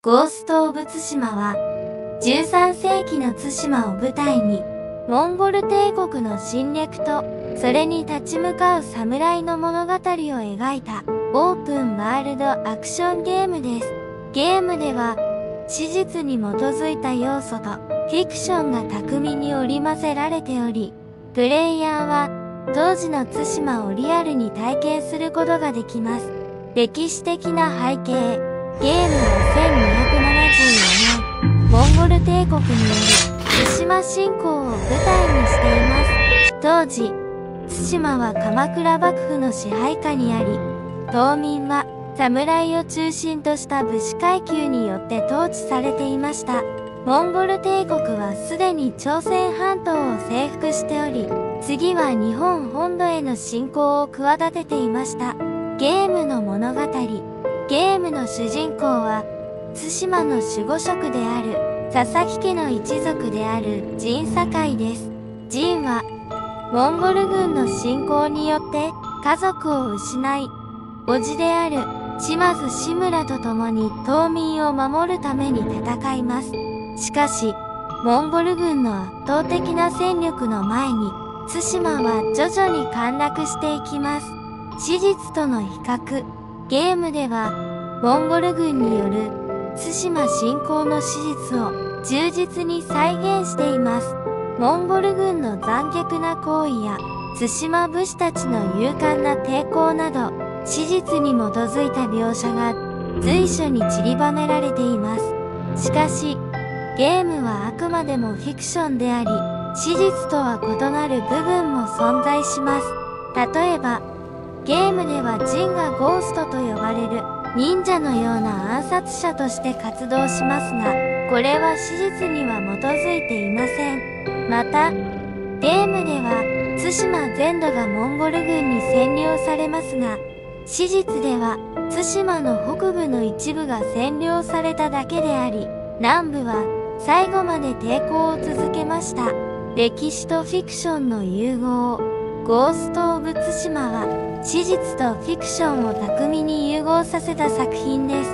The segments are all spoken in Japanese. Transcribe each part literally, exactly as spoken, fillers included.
ゴースト・オブ・ツシマは、じゅうさんせいきの対馬を舞台に、モンゴル帝国の侵略と、それに立ち向かう侍の物語を描いた、オープンワールドアクションゲームです。ゲームでは、史実に基づいた要素と、フィクションが巧みに織り交ぜられており、プレイヤーは、当時の対馬をリアルに体験することができます。歴史的な背景、ゲームはせんにひゃくななじゅうよねん、モンゴル帝国による対馬侵攻を舞台にしています。当時、対馬は鎌倉幕府の支配下にあり、島民は侍を中心とした武士階級によって統治されていました。モンゴル帝国はすでに朝鮮半島を征服しており、次は日本本土への侵攻を企てていました。ゲームの物語。ゲームの主人公は、対馬の守護職である、佐々木家の一族である陣堺です。陣は、モンゴル軍の侵攻によって家族を失い、叔父である島津志村と共に島民を守るために戦います。しかし、モンゴル軍の圧倒的な戦力の前に、対馬は徐々に陥落していきます。史実との比較。ゲームでは、モンゴル軍による対馬侵攻の史実を忠実に再現しています。モンゴル軍の残虐な行為や、対馬武士たちの勇敢な抵抗など、史実に基づいた描写が随所に散りばめられています。しかし、ゲームはあくまでもフィクションであり、史実とは異なる部分も存在します。例えば、ゲームではジンがゴーストと呼ばれる忍者のような暗殺者として活動しますが、これは史実には基づいていません。また、ゲームでは対馬全土がモンゴル軍に占領されますが、史実では対馬の北部の一部が占領されただけであり、南部は最後まで抵抗を続けました。歴史とフィクションの融合。ゴースト・オブ・ツシマは、史実とフィクションを巧みに融合させた作品です。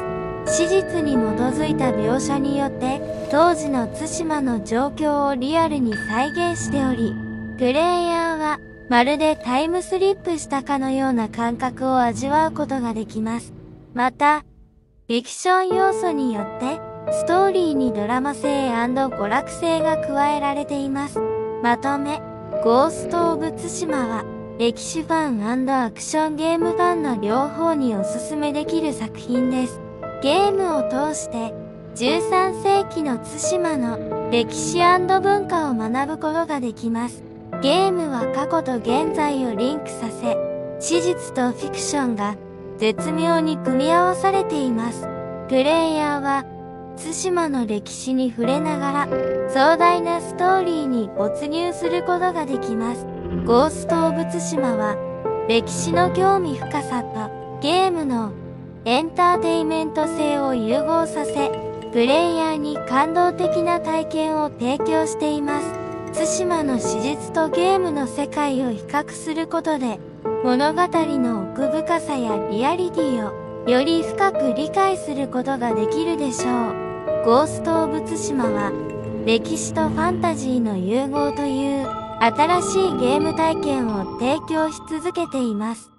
史実に基づいた描写によって、当時の対馬の状況をリアルに再現しており、プレイヤーは、まるでタイムスリップしたかのような感覚を味わうことができます。また、フィクション要素によって、ストーリーにドラマ性&娯楽性が加えられています。まとめ、ゴースト・オブ・ツシマは、歴史ファン&アクションゲームファンの両方におすすめできる作品です。ゲームを通して、じゅうさんせいきの対馬の歴史&文化を学ぶことができます。ゲームは過去と現在をリンクさせ、史実とフィクションが絶妙に組み合わされています。プレイヤーは、対馬の歴史に触れながら、壮大なストーリーに没入することができます。ゴースト・オブ・ツシマは、歴史の興味深さとゲームのエンターテインメント性を融合させ、プレイヤーに感動的な体験を提供しています。対馬の史実とゲームの世界を比較することで、物語の奥深さやリアリティをより深く理解することができるでしょう。ゴースト・オブ・ツシマは、歴史とファンタジーの融合という新しいゲーム体験を提供し続けています。